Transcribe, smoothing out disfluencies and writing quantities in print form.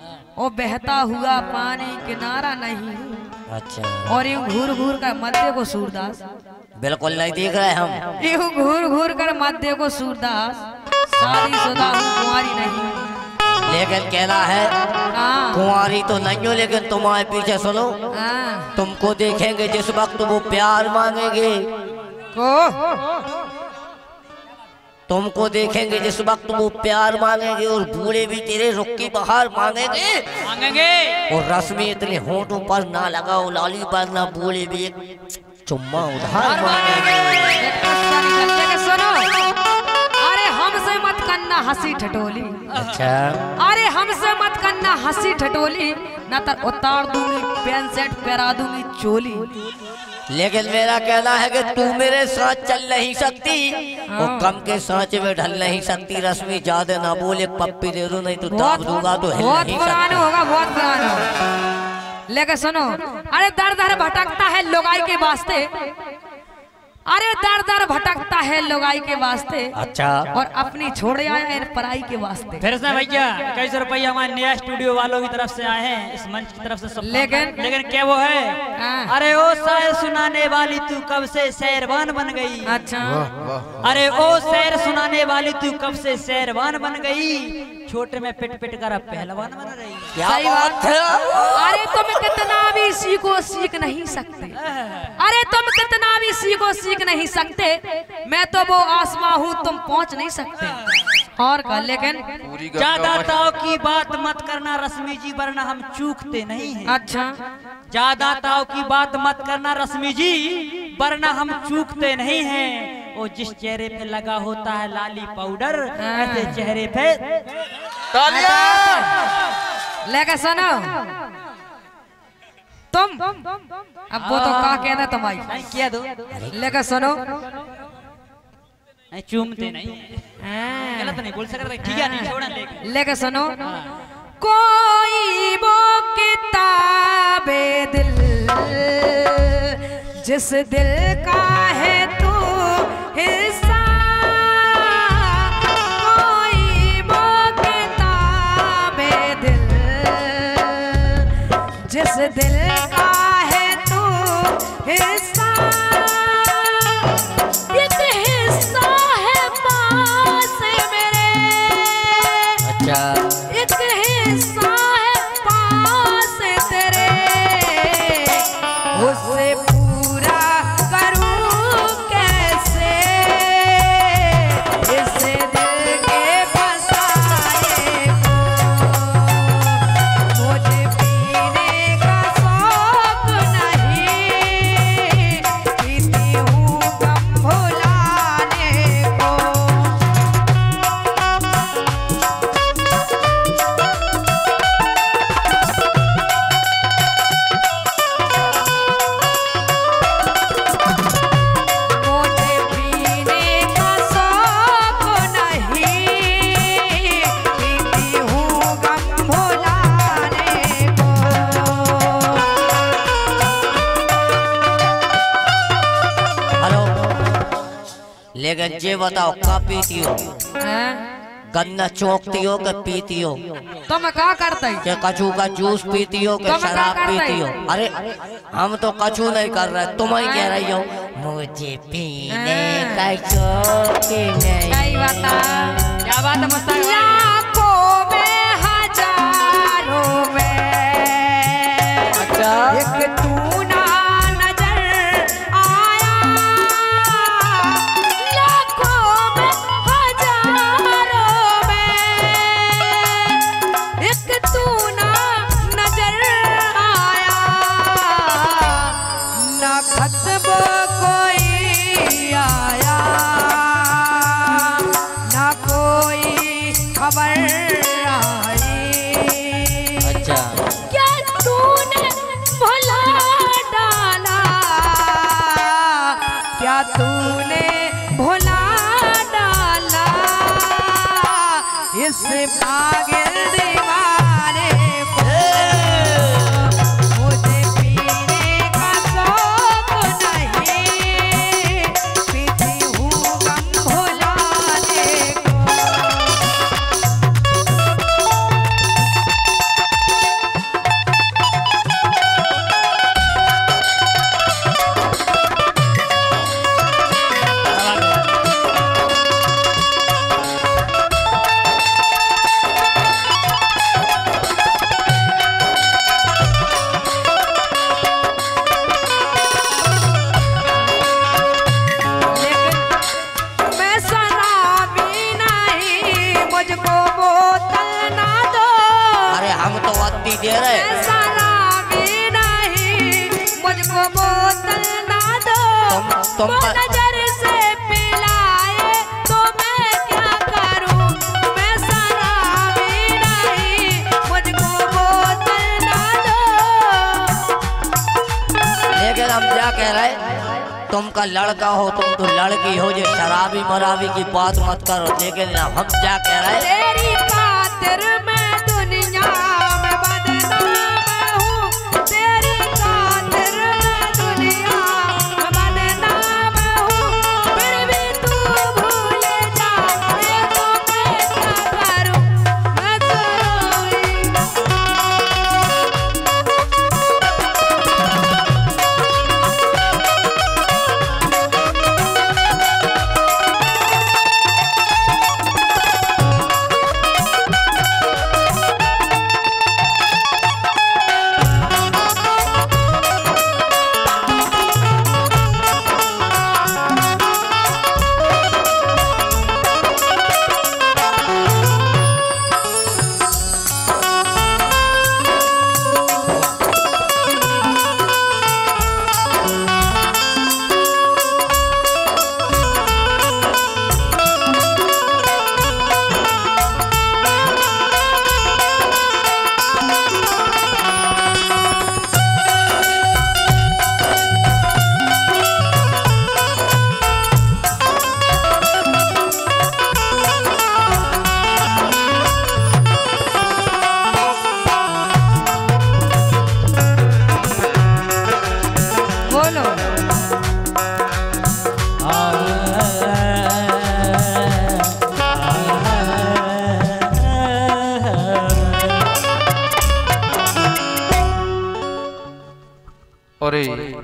वो बहता हुआ पानी किनारा नहीं। अच्छा। और यूं घूर घूर कर मध्य को सूरदास, बिल्कुल नहीं देख रहे हम। यूं घूर घूर कर मध्य को सूरदास, शादीशुदा हूँ कुंवारी नहीं। लेकिन कहना है कुंवारी तो नहीं हो, लेकिन तुम्हारे पीछे सुनो, तुमको देखेंगे जिस वक्त वो प्यार मांगेंगे, तुमको देखेंगे जिस वक्त वो प्यार मांगेंगे, और बूढ़े भी तेरे रुख की बहार मांगेंगे। और रस्मी इतने होंठों पर ना लगाओ, लाली पर ना, बूढ़े भी एक चुम्मा उधार मांगेंगे। सुनो, अरे हमसे मत करना हंसी ठटोली। अच्छा। अरे हमसे मत करना हंसी ठटोली, न तो उतार दूंगी पैंट शर्ट, पहरा दूंगी चोली। लेकिन मेरा कहना है कि तू मेरे साथ चल नहीं सकती, और कम के सांचे में ढल नहीं सकती। रश्मि ज्यादा ना बोले, पप्पी दे दो, नहीं तो दाब दूंगा तो हिल नहीं सकता। होगा बहुत पुराना। लेकिन सुनो, अरे दर दर भटकता है लोगाई के वास्ते, अरे दर दर भटकता है लोगाई के वास्ते। अच्छा। और अपनी छोड़ आया है पराई के वास्ते। फिर से भैया 21 रुपया हमारे नया स्टूडियो वालों की तरफ से आए हैं, इस मंच की तरफ से सब। लेकिन क्या वो है, अरे ओ शायर सुनाने वाली तू कब से शेरवान बन गई। अच्छा। अरे ओ शेर सुनाने वाली तू कब से शेरवान बन गई, छोटे में पिट पिट कर पहलवान बन रही। क्या बात है। अरे तुम कितना भी सीखो सीख नहीं सकते, अरे तुम कितना भी सीखो सीख नहीं सकते, मैं तो वो आसमां हूँ तुम पहुँच नहीं सकते। और का लेकिन ज्यादा ताव की बात मत करना रश्मि जी, वरना हम चूकते नहीं हैं। अच्छा। ज्यादा ताव की बात मत करना रश्मि जी, वरना हम चूकते नहीं हैं। वो जिस चेहरे पे लगा होता है लाली पाउडर, ऐसे चेहरे पे लेकिन सुनो तुम, अब वो तो का कहना तुम्हारी किया दो, लेकिन सुनो चूमते नहीं, गलत नहीं बोल सकते, ठीक है नहीं छोड़ा। लेकिन सुनो, कोई वो किताबे दिल जिस दिल का है तू हिस्सा, कोई वो किताबे दिल जिस दिल का है तू हिस्सा, एक हिस्सा है पास मेरे। अच्छा। एक हिस्सा है पास तेरे, उसे पूरा करूं कैसे, इस दिल के फसाए को मुझे पीने का शौक नहीं, पीती हूँ गम भुलाने को। मुझे पीने का शौक नहीं, पीती हूँ गम भुलाने को। हेलो। लेकिन ये बताओ क्या पीती हो, गन्ना चौंकती हो कि पीती हो, तुम क्या करते कि कछू का जूस पीती हो कि तुम शराब क्या करते पीती हो। अरे हम तो कछू नहीं कर रहे, तुम ही कह रही हो मुझे पीने का शौक नहीं। सही बता। क्या बात है मुस्ताक भाई? लाखों में हजारों में अच्छा। एक तू ना नजर आया, लाखों में हजारों में एक तू ना नजर आया, ना खत्म कोई आया, ना कोई खबर आई। अच्छा। क्या तूने भुला डाला, क्या तूने भुला डाला इस पागल दीवाने को। मुझे पीने का शौक नहीं, पीती हूँ गम भुलाने को। पार्टी दे रहे। शराबी नहीं, मुझको बोतल ना दो। तुम नजर से पिलाए तो मैं क्या करूं? मैं शराबी नहीं, मुझको बोतल ना दो। लेकिन हम क्या कह रहे, तुम का लड़का हो, तुम तो लड़की हो, जो शराबी मराबी की बात मत करो। लेकिन हम क्या कह रहे, तेरी खातिर मैं दुनिया में बदनाम हूँ, तेरी खातिर मैं दुनिया में बदनाम हूँ। फिर भी तू भूल जाए तो मैं क्या करूँ? मैं तो अरे